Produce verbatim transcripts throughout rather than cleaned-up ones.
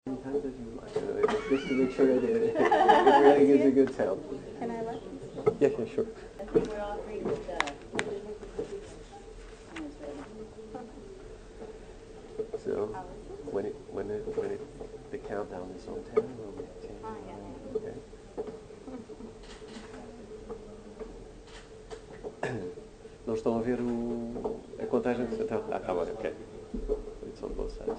Sometimes as you like, you know, just to make sure that it, it really gives a good sound. Can I look? Yeah, yeah, sure. I think we're all free with that. So when it when it when it the countdown is on ten, we'll be ten. Oh, yeah. Okay. Não estão a ver o, a contagem? Então, ah, tá bom, ok. It's on both sides.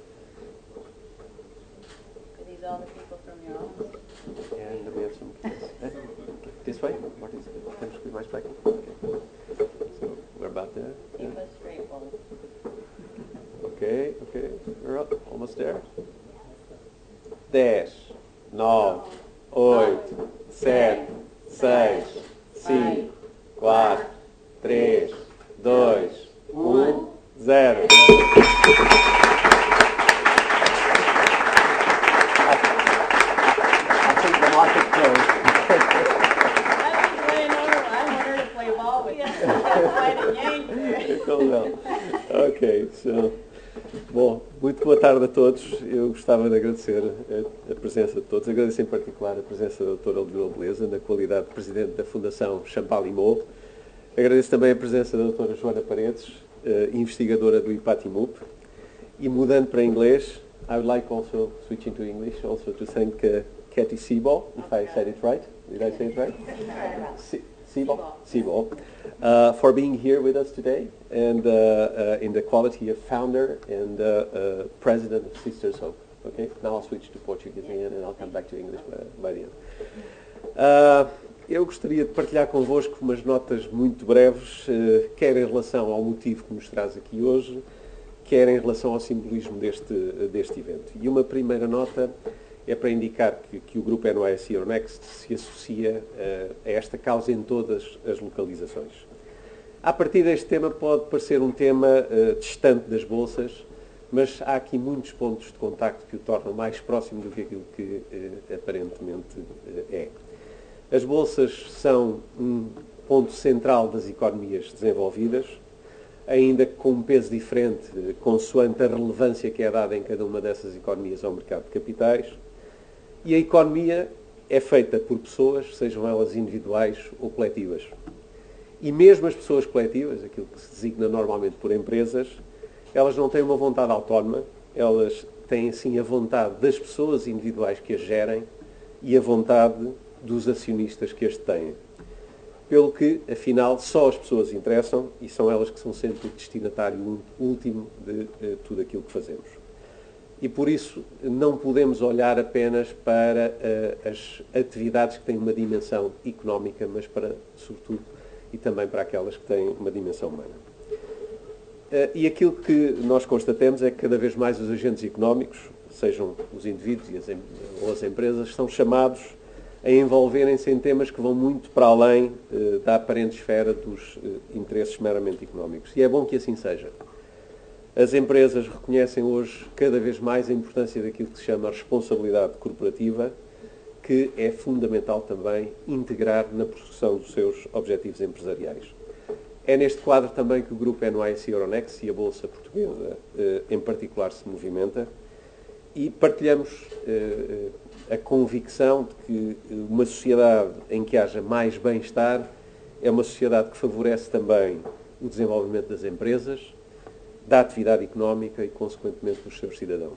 Are these all the people from your office? And we have some kids. Eh? This way? What is it? Temos que ir mais para aqui. Okay. So we're about there. Yeah. Keep us straight, Wally. Okay, okay. We're up. Almost there. dez, nove, oito, sete, seis, cinco, quatro, três, dois, um, zero. I think the market closed. I was playing over. I want her to play ball with you. Play the Yankees. Então, não. Ok, so, bom, muito boa tarde a todos. Eu gostava de agradecer a, a presença de todos, agradeço em particular a presença da doutora Ludmila Beleza, na qualidade de Presidente da Fundação Champalimau. Agradeço também a presença da doutora Joana Paredes, uh, investigadora do IPATIMUP. E mudando para inglês, I would like also, switching to English, also to thank uh, Katy Seaball, if I said it right. Did I say it right? Se- Seaball, Seaball, uh, for being here with us today, and uh, uh, in the quality of founder and uh, uh, president of Sisters Hope. Okay, now I'll switch to Portuguese again, and I'll come back to English by, by the end. Uh, eu gostaria de partilhar convosco umas notas muito breves, uh, quer em relação ao motivo que nos traz aqui hoje, quer em relação ao simbolismo deste, deste evento. E uma primeira nota é para indicar que, que o grupo N Y S E Euronext se associa uh, a esta causa em todas as localizações. A partir deste tema pode parecer um tema uh, distante das bolsas, mas há aqui muitos pontos de contacto que o tornam mais próximo do que aquilo que uh, aparentemente uh, é. As bolsas são um ponto central das economias desenvolvidas, ainda com um peso diferente, uh, consoante a relevância que é dada em cada uma dessas economias ao mercado de capitais. E a economia é feita por pessoas, sejam elas individuais ou coletivas. E mesmo as pessoas coletivas, aquilo que se designa normalmente por empresas, elas não têm uma vontade autónoma, elas têm sim a vontade das pessoas individuais que as gerem e a vontade dos acionistas que as têm. Pelo que, afinal, só as pessoas interessam e são elas que são sempre o destinatário último de, de tudo aquilo que fazemos. E por isso não podemos olhar apenas para uh, as atividades que têm uma dimensão económica, mas para, sobretudo, e também para aquelas que têm uma dimensão humana. Uh, e aquilo que nós constatamos é que cada vez mais os agentes económicos, sejam os indivíduos e as, ou as empresas, são chamados a envolverem-se em temas que vão muito para além uh, da aparente esfera dos uh, interesses meramente económicos. E é bom que assim seja. As empresas reconhecem hoje cada vez mais a importância daquilo que se chama responsabilidade corporativa, que é fundamental também integrar na prossecução dos seus objetivos empresariais. É neste quadro também que o grupo N Y S E Euronext e a Bolsa Portuguesa, em particular, se movimenta, e partilhamos a convicção de que uma sociedade em que haja mais bem-estar é uma sociedade que favorece também o desenvolvimento das empresas, da atividade económica e, consequentemente, dos seus cidadãos.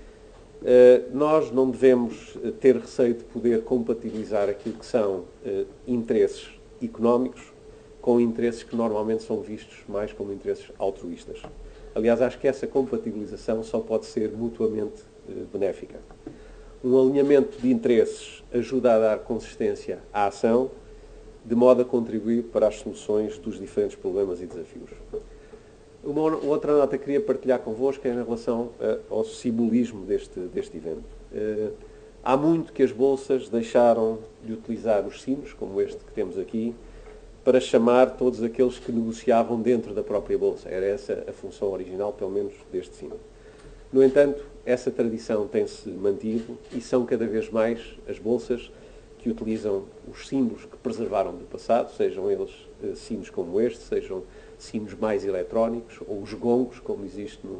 Uh, nós não devemos ter receio de poder compatibilizar aquilo que são uh, interesses económicos com interesses que normalmente são vistos mais como interesses altruístas. Aliás, acho que essa compatibilização só pode ser mutuamente uh, benéfica. Um alinhamento de interesses ajuda a dar consistência à ação, de modo a contribuir para as soluções dos diferentes problemas e desafios. Uma outra nota que queria partilhar convosco é em relação uh, ao simbolismo deste, deste evento. Uh, há muito que as bolsas deixaram de utilizar os sinos, como este que temos aqui, para chamar todos aqueles que negociavam dentro da própria bolsa. Era essa a função original, pelo menos, deste sino. No entanto, essa tradição tem-se mantido e são cada vez mais as bolsas que utilizam os símbolos que preservaram do passado, sejam eles uh, sinos como este, sejam sinos mais eletrónicos, ou os gongos, como existe no,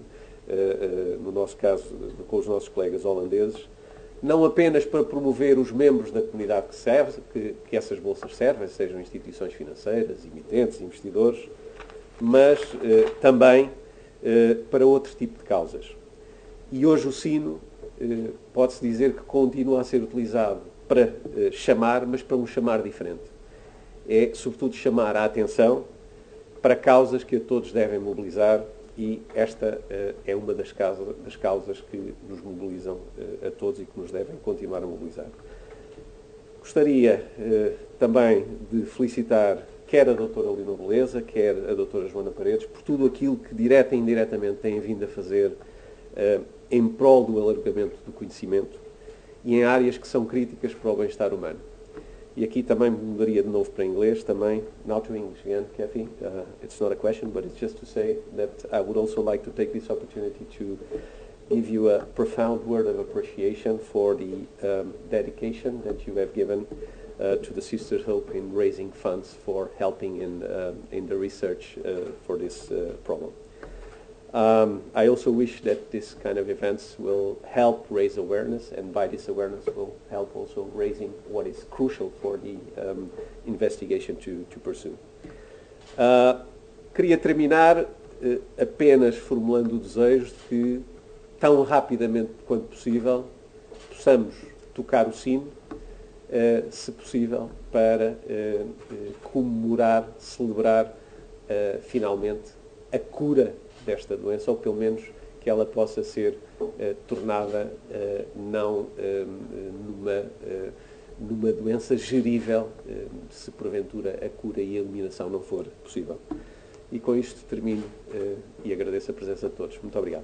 uh, no nosso caso, com os nossos colegas holandeses, não apenas para promover os membros da comunidade que, serve, que, que essas bolsas servem, sejam instituições financeiras, emitentes, investidores, mas uh, também uh, para outro tipo de causas. E hoje o sino uh, pode-se dizer que continua a ser utilizado para uh, chamar, mas para um chamar diferente. É, sobretudo, chamar a atenção para causas que a todos devem mobilizar, e esta uh, é uma das causas, das causas que nos mobilizam uh, a todos e que nos devem continuar a mobilizar. Gostaria uh, também de felicitar quer a doutora Lina Beleza, quer a doutora Joana Paredes, por tudo aquilo que direta e indiretamente têm vindo a fazer uh, em prol do alargamento do conhecimento e em áreas que são críticas para o bem-estar humano. E aqui também mudaria de novo para inglês, também, now to English again, Kathy. Uh, it's not a question, but it's just to say that I would also like to take this opportunity to give you a profound word of appreciation for the um, dedication that you have given uh, to the Sisters Hope in raising funds for helping in, uh, in the research uh, for this uh, problem. Um, I also wish that this kind of events will help raise awareness, and by this awareness will help also raising what is crucial for the um, investigation to, to pursue. Uh, queria terminar uh, apenas formulando o desejo de que, tão rapidamente quanto possível, possamos tocar o sino, uh, se possível, para uh, uh, comemorar, celebrar uh, finalmente a cura desta doença, ou pelo menos que ela possa ser uh, tornada uh, não uh, numa, uh, numa doença gerível, uh, se porventura a cura e a eliminação não for possível. E com isto termino uh, e agradeço a presença de todos. Muito obrigado.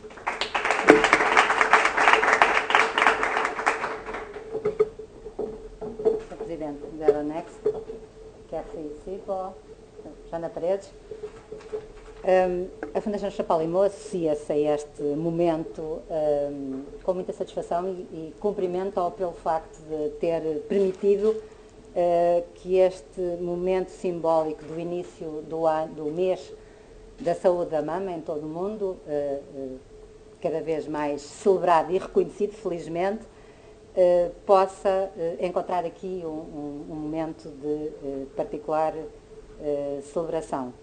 senhor Presidente, the next, Kathy Sipo, Joana Paredes. Um, a Fundação Champalimau associa-se a este momento um, com muita satisfação e, e cumprimento-o pelo facto de ter permitido uh, que este momento simbólico do início do, ano, do mês da saúde da mama em todo o mundo, uh, uh, cada vez mais celebrado e reconhecido, felizmente, uh, possa uh, encontrar aqui um, um, um momento de uh, particular uh, celebração.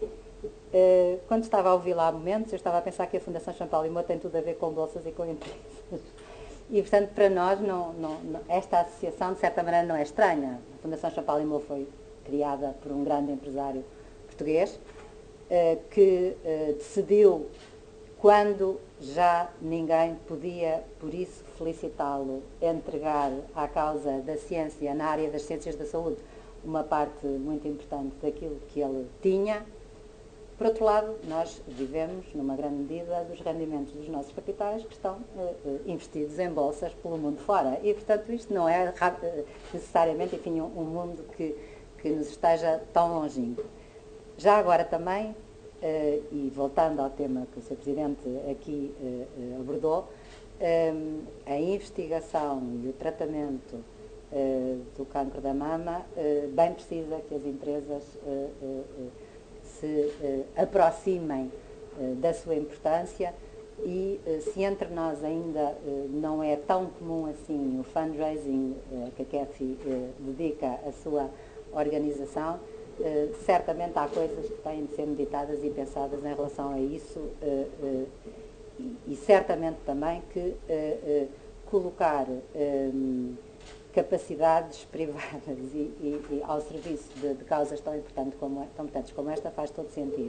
Uh, quando estava a ouvir lá momentos, eu estava a pensar que a Fundação Champalimau tem tudo a ver com bolsas e com empresas. E, portanto, para nós, não, não, não, esta associação, de certa maneira, não é estranha. A Fundação Champalimau foi criada por um grande empresário português uh, que uh, decidiu, quando já ninguém podia, por isso, felicitá-lo, entregar à causa da ciência, na área das ciências da saúde, uma parte muito importante daquilo que ele tinha. Por outro lado, nós vivemos, numa grande medida, dos rendimentos dos nossos capitais que estão uh, investidos em bolsas pelo mundo fora. E, portanto, isto não é uh, necessariamente, enfim, um, um mundo que, que nos esteja tão longínquo. Já agora também, uh, e voltando ao tema que o senhor Presidente aqui uh, uh, abordou, um, a investigação e o tratamento uh, do cancro da mama uh, bem precisa que as empresas uh, uh, se uh, aproximem uh, da sua importância e uh, se entre nós ainda uh, não é tão comum assim o fundraising uh, que a Kathy uh, dedica à sua organização, uh, certamente há coisas que têm de ser meditadas e pensadas em relação a isso uh, uh, e, e certamente também que uh, uh, colocar um, capacidades privadas e, e, e ao serviço de, de causas tão importantes como, tão importantes como esta faz todo sentido.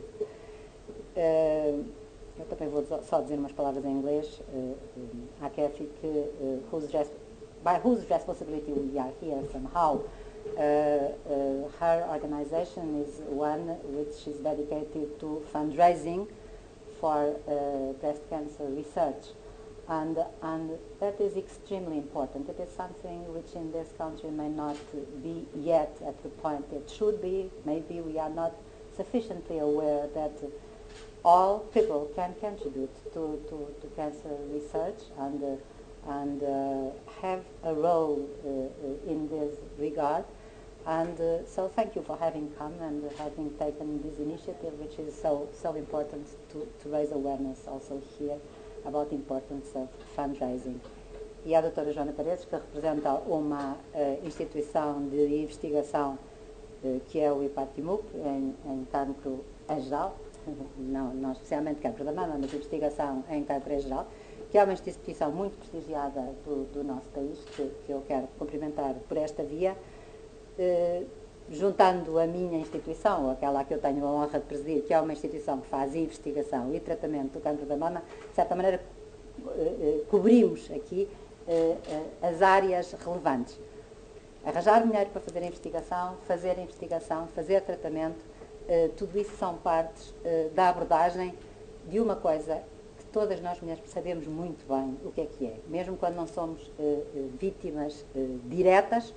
Uh, eu também vou só dizer umas palavras em inglês uh, à Kathy, que uh, whose by whose responsibility we are here somehow. Uh, uh, her organization is one which is dedicated to fundraising for uh, breast cancer research. And, and that is extremely important. It is something which in this country may not be yet at the point it should be. Maybe we are not sufficiently aware that all people can contribute to, to, to cancer research and, uh, and uh, have a role uh, in this regard. And uh, so thank you for having come and uh, having taken this initiative, which is so, so important to, to raise awareness also here about the importance of fundraising. E a doutora Joana Paredes, que representa uma uh, instituição de investigação uh, que é o IPATIMUC, em, em cancro em geral, não, não especialmente cancro da mama, mas investigação em cancro em geral, que é uma instituição muito prestigiada do, do nosso país, que, que eu quero cumprimentar por esta via. Eh, juntando a minha instituição, aquela que eu tenho a honra de presidir, que é uma instituição que faz investigação e tratamento do cancro da mama, de certa maneira eh, eh, cobrimos aqui eh, eh, as áreas relevantes. Arranjar dinheiro para fazer investigação, fazer investigação, fazer tratamento, eh, tudo isso são partes eh, da abordagem de uma coisa que todas nós mulheres sabemos muito bem o que é que é. Mesmo quando não somos eh, vítimas eh, diretas,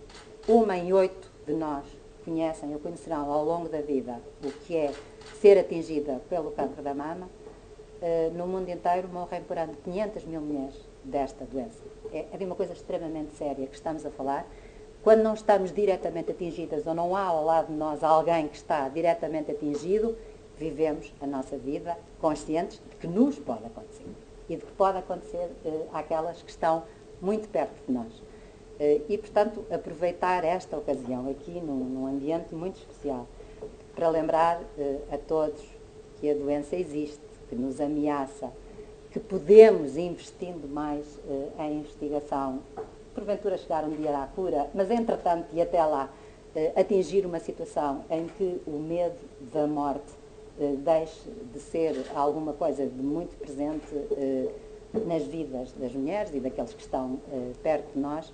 uma em oito de nós conhecem ou conhecerão ao longo da vida o que é ser atingida pelo cancro da mama. Uh, no mundo inteiro morrem por ano quinhentas mil mulheres desta doença. É, é de uma coisa extremamente séria que estamos a falar. Quando não estamos diretamente atingidas ou não há ao lado de nós alguém que está diretamente atingido, vivemos a nossa vida conscientes de que nos pode acontecer e de que pode acontecer uh, àquelas que estão muito perto de nós. E, portanto, aproveitar esta ocasião aqui, num, num ambiente muito especial, para lembrar uh, a todos que a doença existe, que nos ameaça, que podemos, investindo mais uh, em investigação, porventura chegar um dia à cura, mas, entretanto, e até lá, uh, atingir uma situação em que o medo da morte uh, deixe de ser alguma coisa de muito presente uh, nas vidas das mulheres e daqueles que estão uh, perto de nós.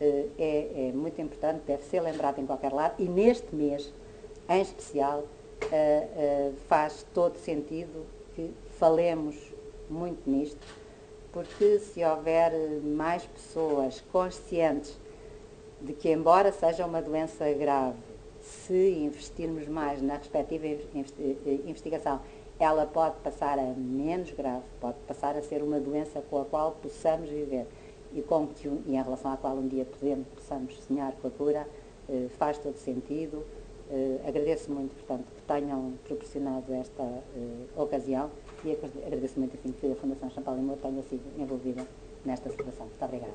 É, é muito importante, deve ser lembrado em qualquer lado, e neste mês, em especial, uh, uh, faz todo sentido que falemos muito nisto, porque se houver mais pessoas conscientes de que, embora seja uma doença grave, se investirmos mais na respectiva investigação, ela pode passar a menos grave, pode passar a ser uma doença com a qual possamos viver. E, com que, e em relação à qual um dia podemos, possamos sonhar com a cura, eh, faz todo sentido. Eh, agradeço muito, portanto, que tenham proporcionado esta eh, ocasião e agradeço muito, enfim, que a Fundação Champalimau tenha sido envolvida nesta situação. Muito obrigada.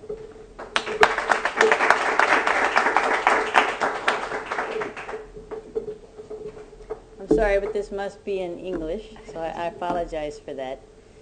I'm sorry, but this must be in English, so I, I apologize for that.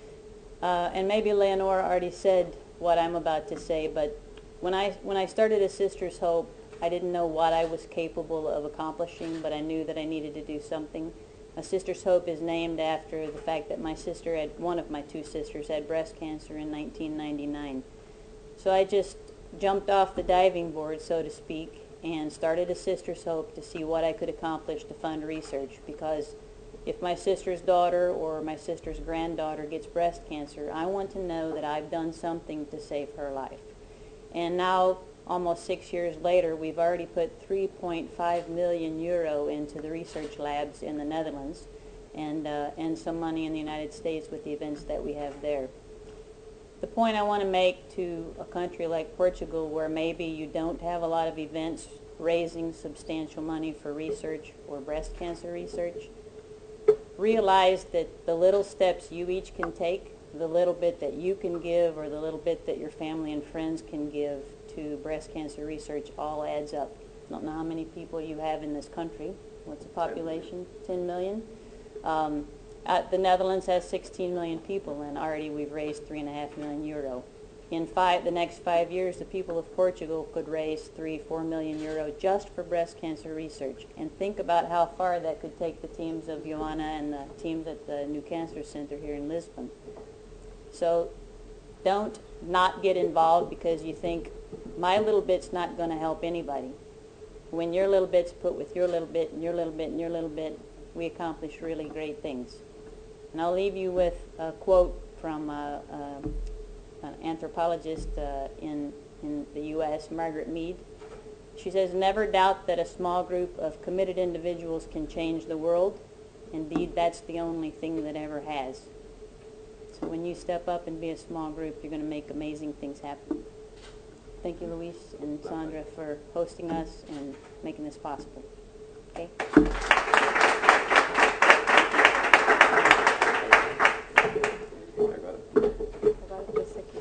Uh, and maybe Leonora already said what I'm about to say, but when I when I started A Sister's Hope, I didn't know what I was capable of accomplishing, but I knew that I needed to do something. A Sister's Hope is named after the fact that my sister had, one of my two sisters had breast cancer in nineteen ninety-nine. So I just jumped off the diving board, so to speak, and started A Sister's Hope to see what I could accomplish to fund research, because if my sister's daughter or my sister's granddaughter gets breast cancer, I want to know that I've done something to save her life. And now, almost six years later, we've already put three point five million euro into the research labs in the Netherlands, and, uh, and some money in the United States with the events that we have there. The point I want to make to a country like Portugal, where maybe you don't have a lot of events raising substantial money for research or breast cancer research, realize that the little steps you each can take, the little bit that you can give, or the little bit that your family and friends can give to breast cancer research all adds up. I don't know how many people you have in this country. What's the population? ten million? Um, uh, the Netherlands has sixteen million people, and already we've raised three and a half million euro. In five, the next five years, the people of Portugal could raise three, four million euro just for breast cancer research. And think about how far that could take the teams of Joanna and the teams at the New Cancer Center here in Lisbon. So don't not get involved because you think my little bit's not going to help anybody. When your little bit's put with your little bit and your little bit and your little bit, we accomplish really great things. And I'll leave you with a quote from uh, um, an anthropologist uh, in, in the U S, Margaret Mead. She says, "Never doubt that a small group of committed individuals can change the world. Indeed, that's the only thing that ever has." So when you step up and be a small group, you're going to make amazing things happen. thank you, Luis and Sandra, for hosting us and making this possible. Okay? Agora trouxe aqui.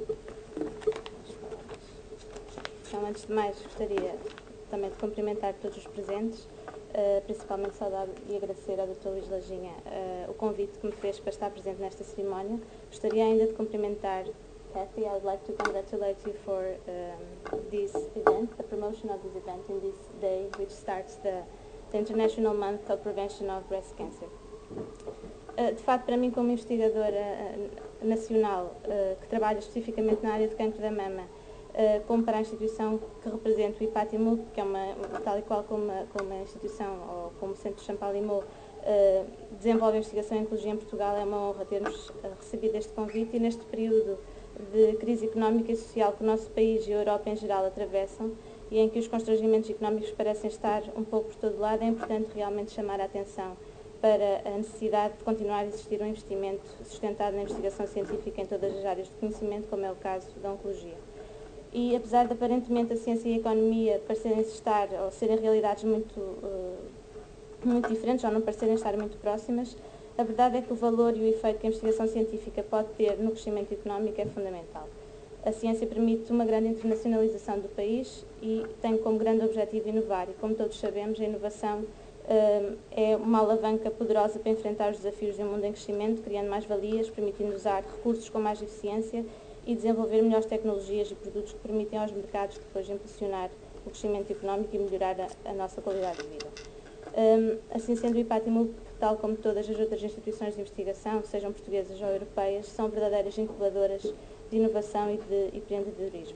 Então, antes de mais, gostaria também de cumprimentar todos os presentes, uh, principalmente saudar e agradecer ao doutor Luís Lajinha uh, o convite que me fez para estar presente nesta cerimónia. Gostaria ainda de cumprimentar Kathy. I would like to congratulate you for um, this event, the promotion of this event in this day, which starts the, the International Month of Prevention of Breast Cancer. Uh, de facto, para mim, como investigadora uh, nacional uh, que trabalha especificamente na área do cancro da mama, uh, como para a instituição que representa o IPATIMUL, que é uma, tal e qual como a, como a instituição ou como o Centro Champalimau uh, desenvolve investigação em oncologia em Portugal, é uma honra termos uh, recebido este convite e neste período de crise económica e social que o nosso país e a Europa em geral atravessam e em que os constrangimentos económicos parecem estar um pouco por todo lado, é importante realmente chamar a atenção para a necessidade de continuar a existir um investimento sustentado na investigação científica em todas as áreas de conhecimento, como é o caso da oncologia. E apesar de aparentemente a ciência e a economia parecerem estar ou serem realidades muito, uh, muito diferentes ou não parecerem estar muito próximas, a verdade é que o valor e o efeito que a investigação científica pode ter no crescimento económico é fundamental. A ciência permite uma grande internacionalização do país e tem como grande objetivo inovar. E, como todos sabemos, a inovação uh, é uma alavanca poderosa para enfrentar os desafios de um mundo em crescimento, criando mais valias, permitindo usar recursos com mais eficiência e desenvolver melhores tecnologias e produtos que permitem aos mercados depois impulsionar o crescimento económico e melhorar a, a nossa qualidade de vida. Um, assim sendo, o IPATIMUL, tal como todas as outras instituições de investigação, sejam portuguesas ou europeias, são verdadeiras incubadoras de inovação e de empreendedorismo.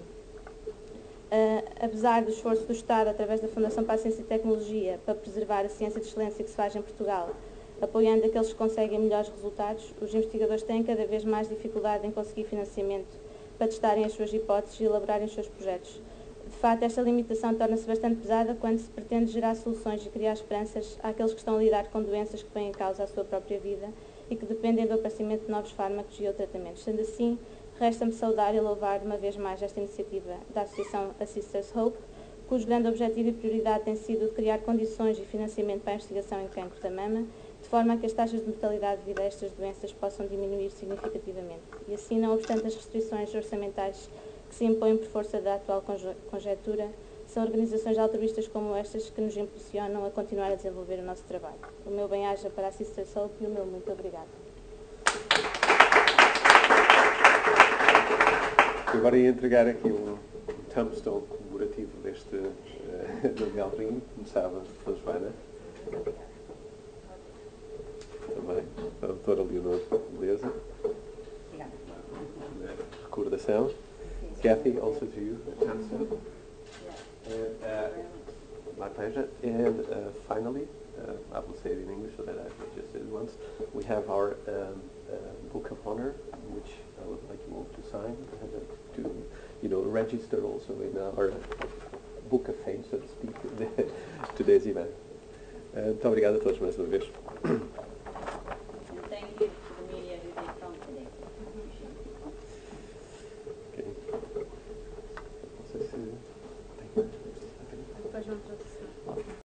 Uh, apesar do esforço do Estado, através da Fundação para a Ciência e Tecnologia, para preservar a ciência de excelência que se faz em Portugal, apoiando aqueles que conseguem melhores resultados, os investigadores têm cada vez mais dificuldade em conseguir financiamento para testarem as suas hipóteses e elaborarem os seus projetos. De facto, esta limitação torna-se bastante pesada quando se pretende gerar soluções e criar esperanças àqueles que estão a lidar com doenças que põem em causa a sua própria vida e que dependem do aparecimento de novos fármacos e ou tratamentos. Sendo assim, resta-me saudar e louvar uma vez mais esta iniciativa da Associação A Sisters Hope, cujo grande objetivo e prioridade tem sido de criar condições e financiamento para a investigação em cancro da mama, de forma a que as taxas de mortalidade devido a estas doenças possam diminuir significativamente. E assim, não obstante as restrições orçamentais que se impõem por força da atual conjectura, são organizações altruístas como estas que nos impulsionam a continuar a desenvolver o nosso trabalho. O meu bem-aja para a Sisters Hope e o meu muito obrigado. Agora ia entregar aqui um tombstone comemorativo deste uh, do Galrinho. Começava a Joana. Também a doutora Leonor Beleza. Recordação. Kathy, also to you, a tombstone. And, uh, my pleasure. And uh, finally, uh, I will say it in English so that I just said it once. We have our um, uh, Book of Honor, which I would like you all to sign, and uh, to, you know, register also in our Book of Fame, so to speak, today's event. Uh, muito obrigado a todos mais uma vez. And thank you to the media who did come today. Okay. Não sei se... Depois vamos